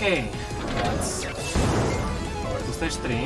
Okay, that's over to stage 3.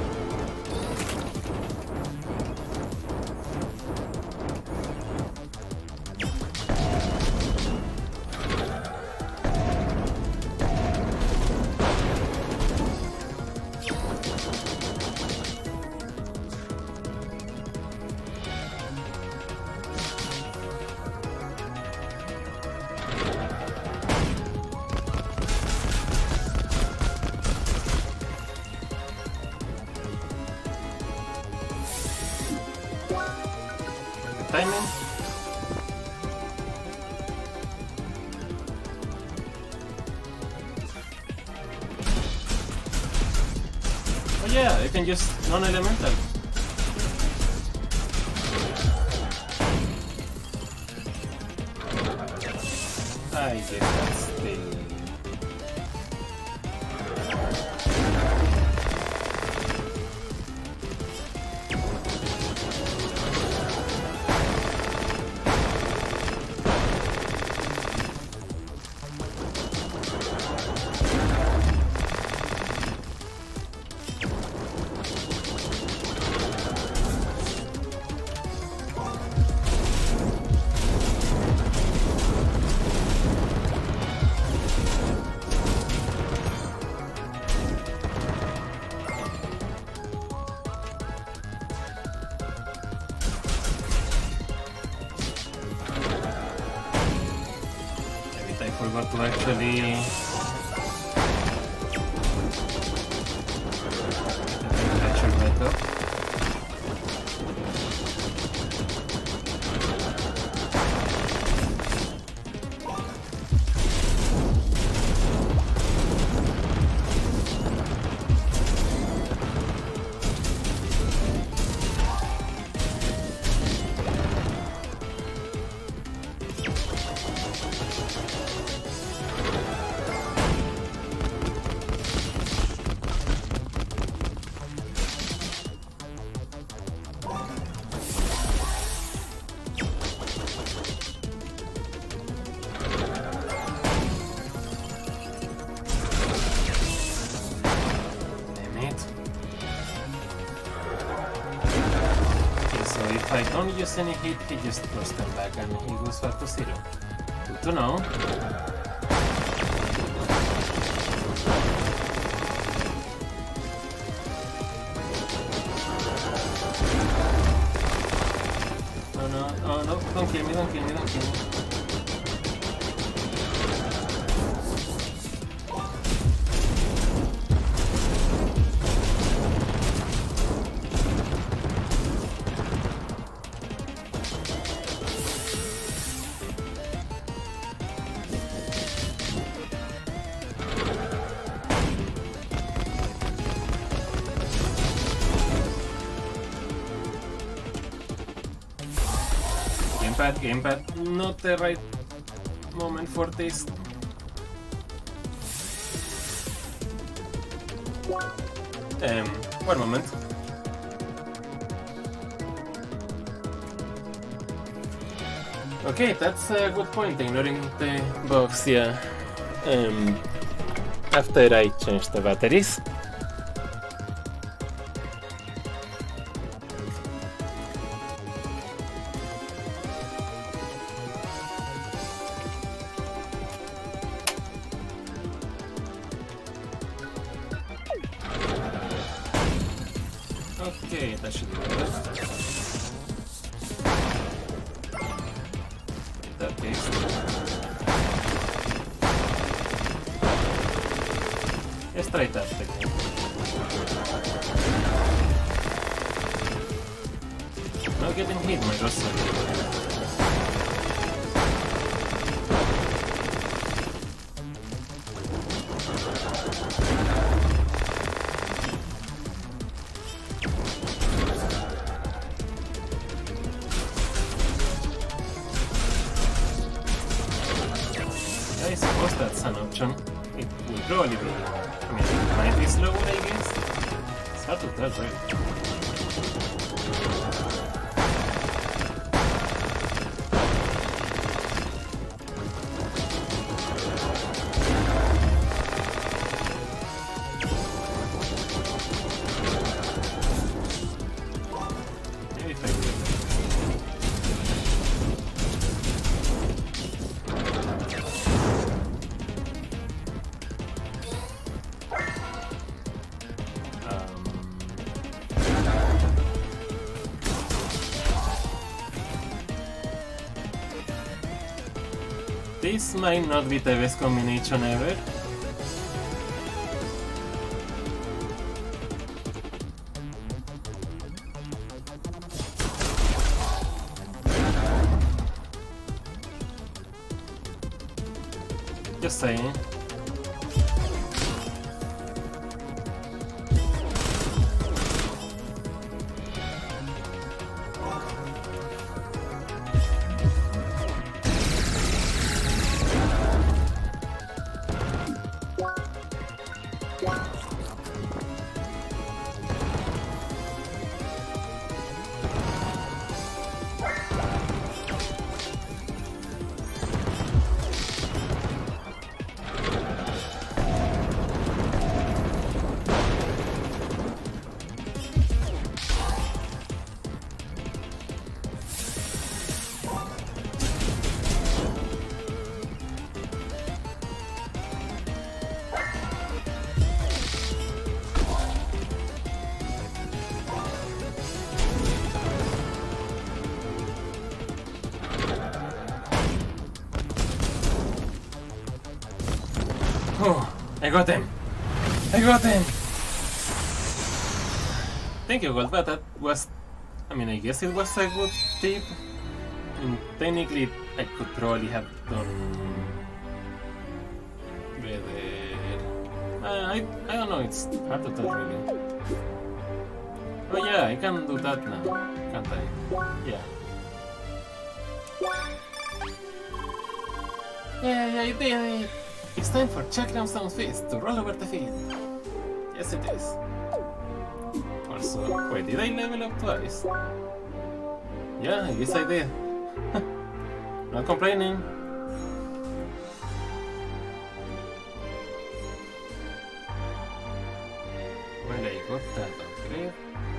Timing. Oh yeah, I can use non-elemental. I guess that's the... I forgot to actually... Actual method. If I don't use any hit, he just goes come back and he goes back to 0. Good to know. Oh no, oh no, don't kill me, don't kill me, don't kill me. Gamepad, not the right moment for this. One moment. Okay, that's a good point, ignoring the box, yeah. After I change the batteries. Okay, that should be good. That case. Let's try that technique. Not getting hit, my god. I suppose that's an option. It will probably be... I mean, it might be slow, I guess. It's hard to tell, right? This might not be the best combination ever. Just saying. Oh, I got him! I got him! Thank you, Gold, but that was... I mean, I guess it was a good tip. Technically, I could probably have done better. I don't know, it's hard to tell really. Oh yeah, I can do that now, can't I? Yeah. Yeah, I did it! It's time for Chakram Stone's Fist to roll over the field. Yes, it is. Also, wait, did I level up twice? Yeah, I guess I did. Not complaining. Well, I got that upgrade.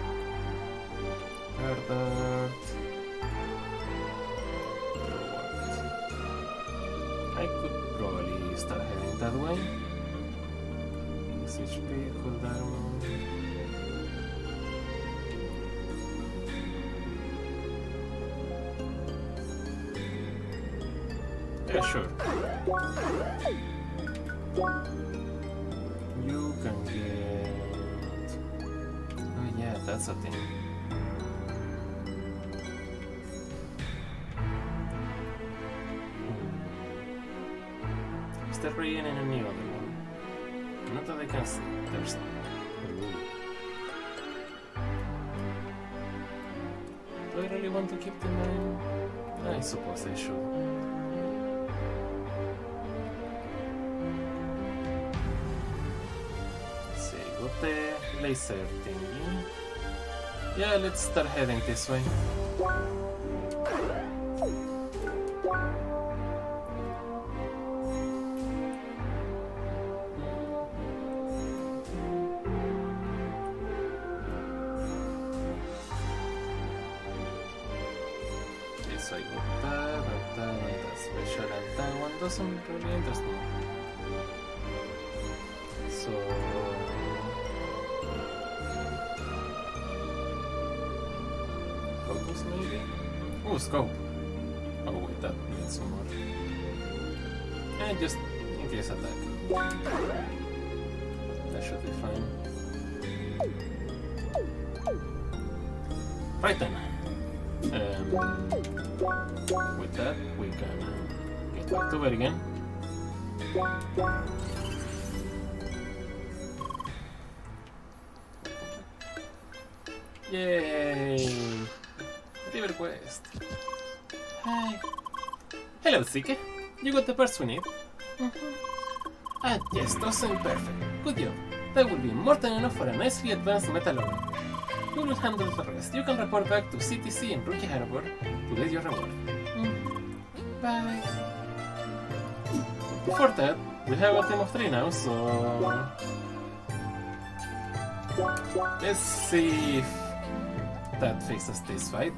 That. I could probably start heading that way. This HP, cooldown. Yeah, sure. You can get... Oh yeah, that's a thing. Is there really an enemy other one? Not that I can see. There's... Do I really want to keep the mine? I suppose I should. Got the laser thingy. Yeah, let's start heading this way. Okay, so I got that, and that special, and that one doesn't really interest me. So... focus maybe? Oh, scope! Oh wait, that needs some more. And just in case attack. That should be fine. Right then. With that, we can get back to it again. Yay! River Quest. Hi. Hello, Zeke. You got the parts we need. Ah, yes, those sound perfect. Good job. That will be more than enough for a nicely advanced metal armor. We will handle the rest. You can report back to CTC in Rookie Harbor to get your reward. Bye. Before that, we have a team of 3 now, so... let's see if that fixes this fight.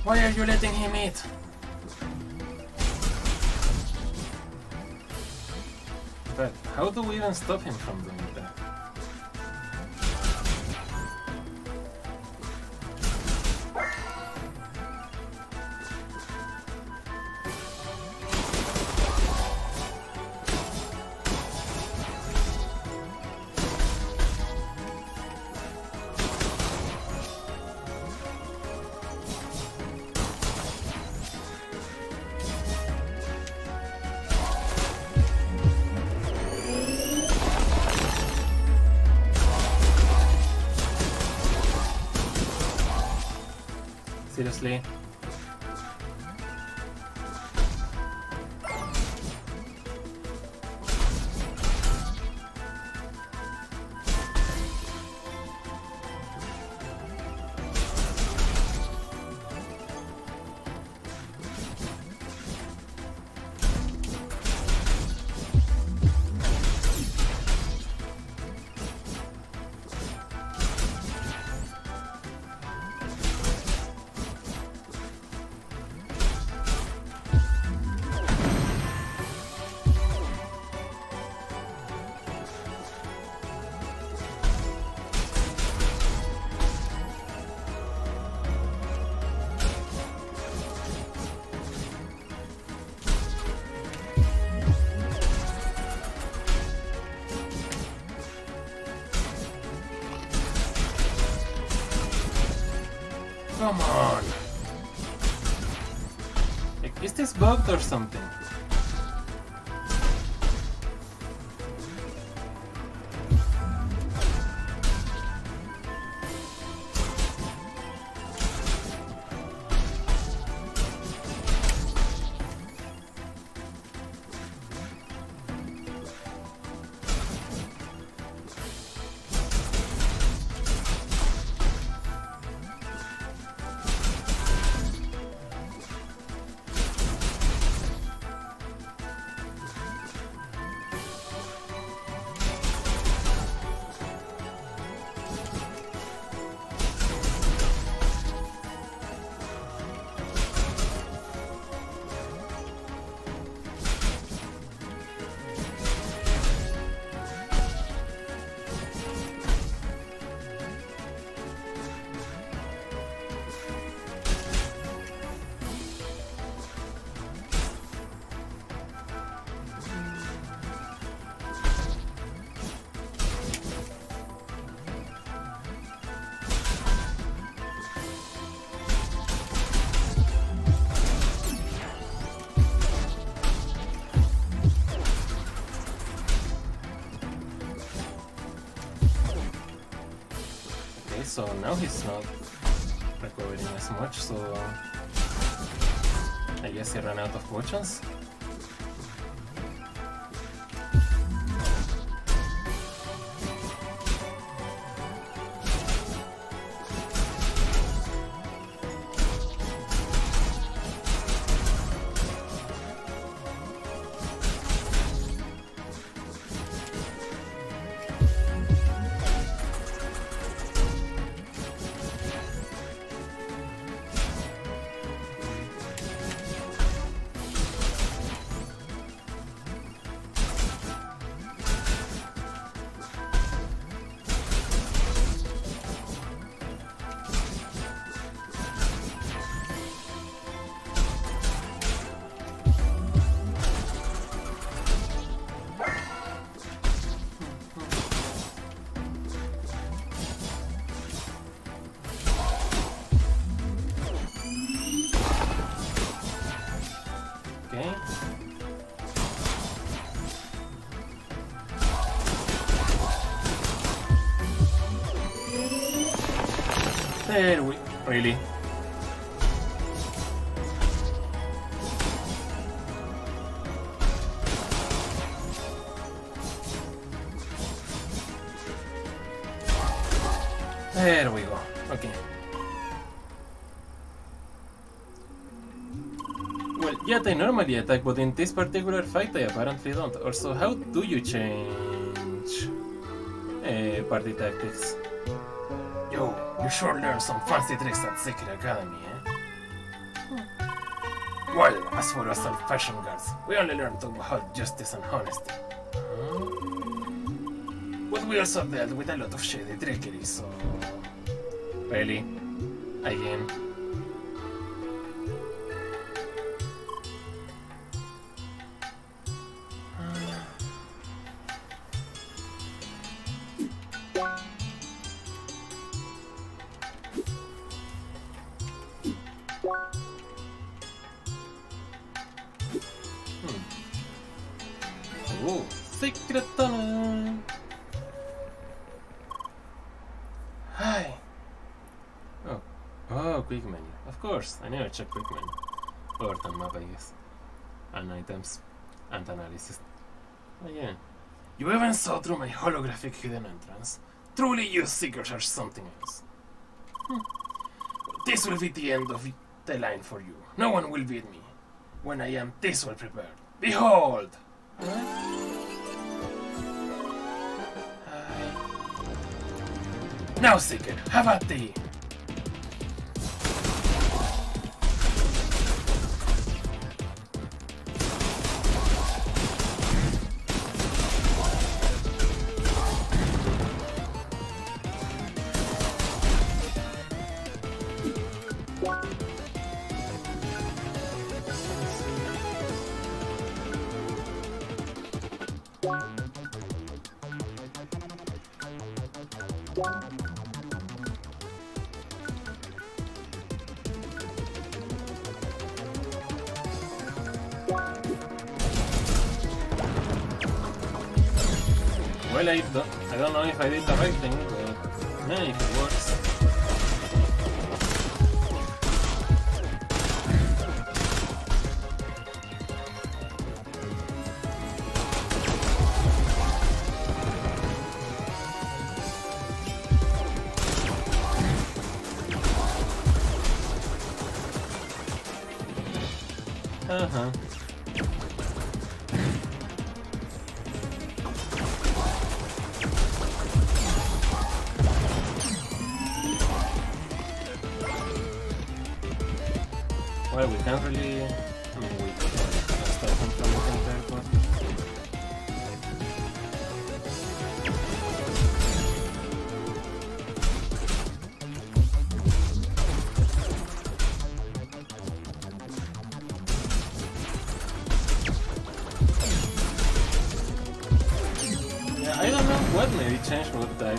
Why are you letting him eat? But how do we even stop him from doing that? Seriously? Come on! Like, is this bugged or something? So now he's not recovering as much, so I guess he ran out of potions. There we... really? There we go. Okay. Well, yet I normally attack, but in this particular fight I apparently don't. Also, how do you change party tactics? Yo, you sure learned some fancy tricks at Secret Academy, eh? Well, as for us old-fashioned guards, we only learned about justice and honesty. But we also dealt with a lot of shady trickery, so... Really? Again? Oh, secret tunnel! Hi! Oh, quick menu. Of course, I never check quick menu. Overtime map, I guess. And items. And analysis. Oh yeah. You even saw through my holographic hidden entrance. Truly you seekers are something else. This will be the end of the line for you. No one will beat me. When I am this well prepared. Behold! Now, Seeker, have at thee! Well, I don't know if I did the right thing, but yeah, if it works. Uh-huh. Well, we can't really... I mean, we can start from the airport. Yeah, I don't know what maybe changed what type.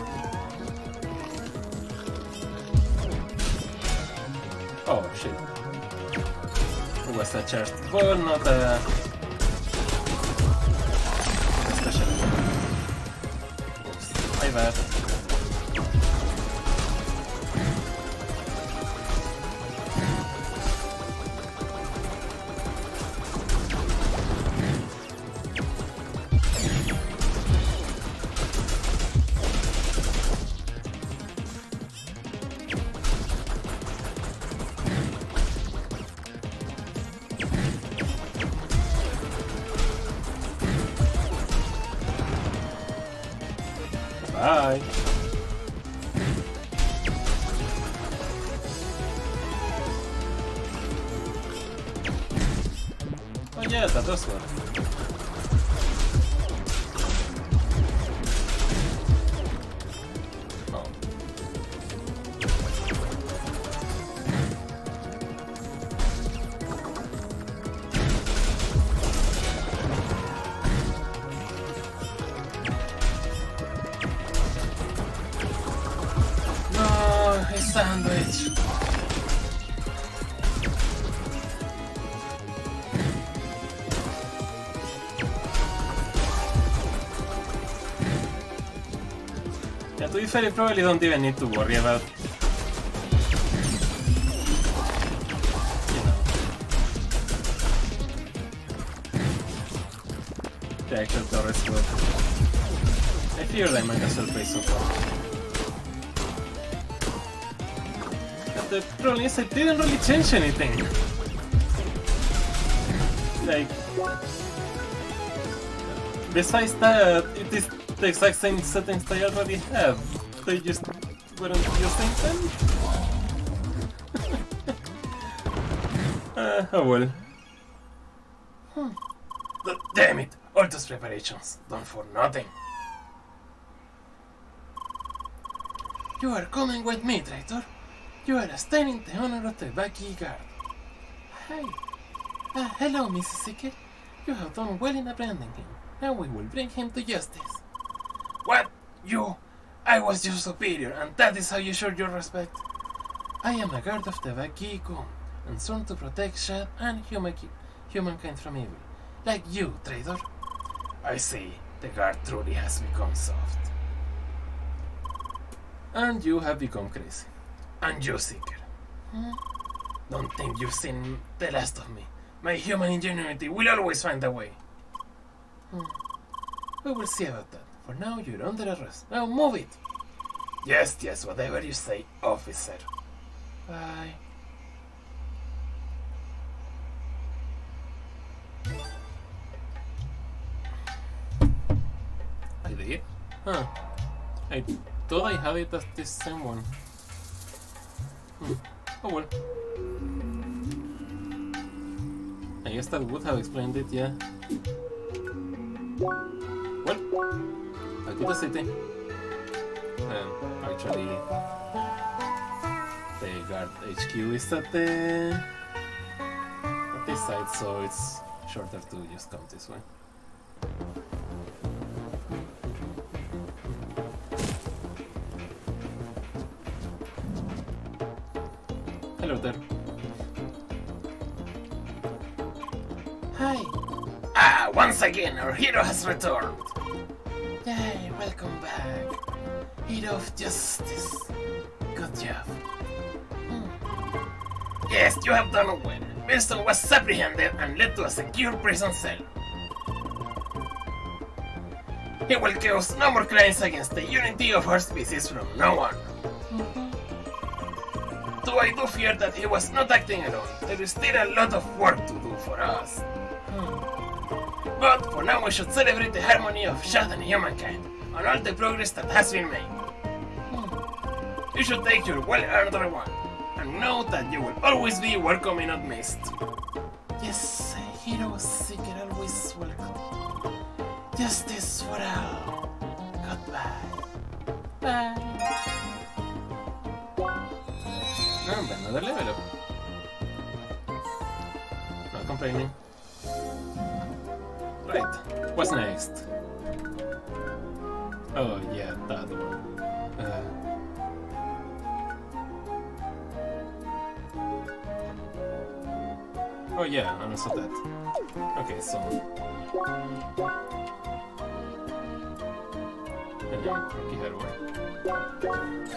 Oh, shit. It was a charged ball, not a special. Oops, my bad. Bye. Oh yeah, that does work. Oh. A sandwich. Yeah, to be fair, you probably don't even need to worry about, you know, the actual Torres work. I figured I might as well play so far. The problem is I didn't really change anything. Like, besides that, it is the exact same settings they already have. They just weren't using them. Oh well. Damn it! All those preparations, done for nothing. You are coming with me, traitor. You are staying in the honor of the Baki Guard. Hi. Hello, Mrs. Seeker. You have done well in apprehending him. Now we will bring him to justice. What? You? I was your superior, and that is how you show your respect? I am a guard of the Baki-kun, and sworn to protect Shad and humankind from evil. Like you, traitor. I see. The guard truly has become soft. And you have become crazy. And you, Seeker. Don't think you've seen the last of me. My human ingenuity will always find a way. We will see about that. For now, you're under arrest. Now move it! Yes, whatever you say, officer. Bye. I did? Huh. I thought I had it as this same one. Oh well. I guess that would have explained it, yeah. Well, back to the city. Actually, the guard HQ is at this side, so it's shorter to just come this way. Hello there. Hi. Once again, our hero has returned. Yay, welcome back. Hero of justice. Good job. Yes, you have done well. Winston was apprehended and led to a secure prison cell. He will cause no more crimes against the unity of our species from now on. Though I do fear that he was not acting alone, there is still a lot of work to do for us. But for now we should celebrate the harmony of Shad and humankind, and all the progress that has been made. You should take your well-earned reward, and know that you will always be welcome and not missed. Yes, Hero Seeker always welcome. Justice for all. Goodbye. Bye. Another level up. Not complaining. Right, what's next? Oh yeah, that one. Oh yeah, and also that. Okay, so... Rocky Hardware.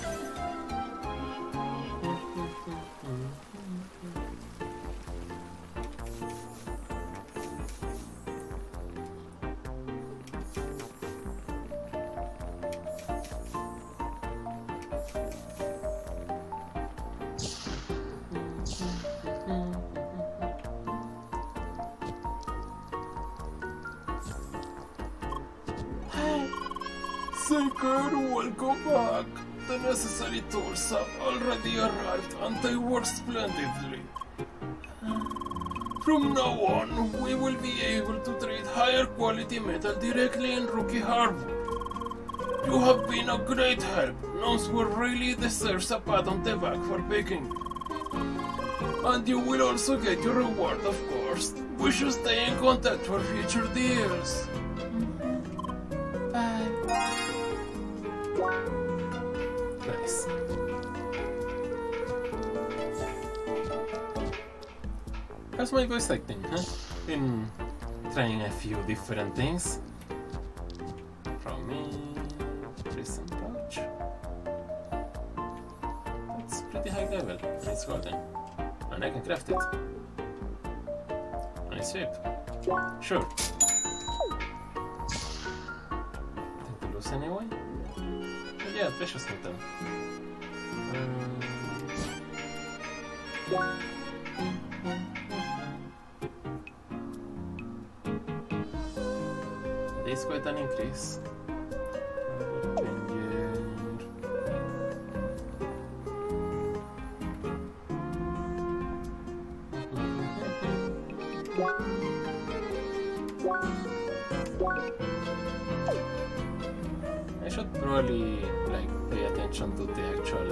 Seeker, welcome back. The necessary tools have already arrived and they work splendidly. From now on, we will be able to trade higher quality metal directly in Rookie Harbor. You have been a great help. Nosworth really deserves a pat on the back for picking. And you will also get your reward, of course. We should stay in contact for future deals. Nice. How's my voice acting, huh? Been trying a few different things. From me, prison pouch. That's pretty high level, and it's golden. And I can craft it. And it's cheap. Sure. Nothing to lose anyway? Yeah, precious metal. This is quite an increase. I should probably like pay attention to the actual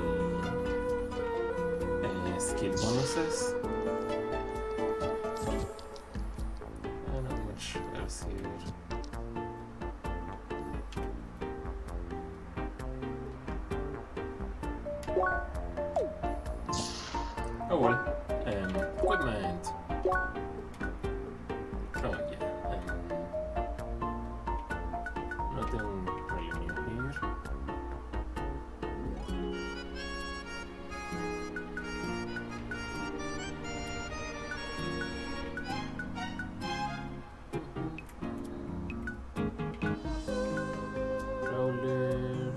skill bonuses. Not much else here. Oh well. Equipment. Oh yeah. Nothing really new here. Roller.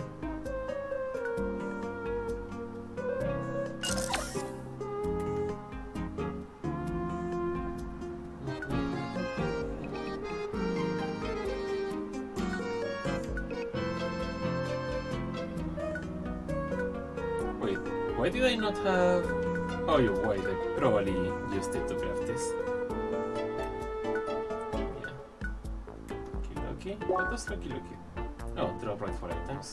Wait, why did I not have... Oh, you wait, I probably used it to craft this. Yeah. Lucky. What does Lucky? Oh, drop right for items.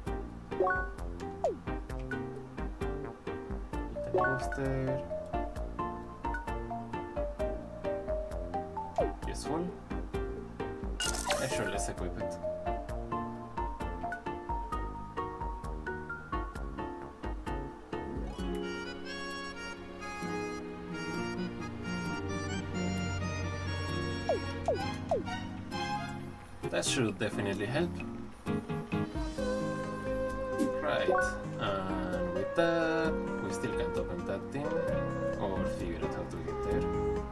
Item booster. Useful. Sure, let's equip it. That should definitely help. Right, and with that, we still can't open that thing or figure out how to get there.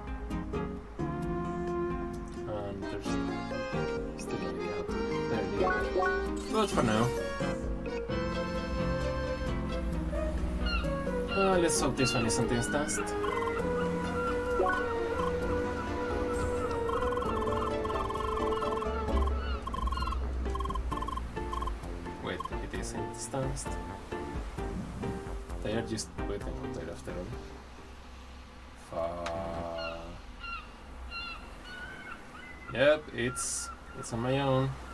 And there's still no idea how to get there either. Good for now. Let's hope this one isn't instanced. Instanced. They are just waiting out there after all. Yep, it's on my own.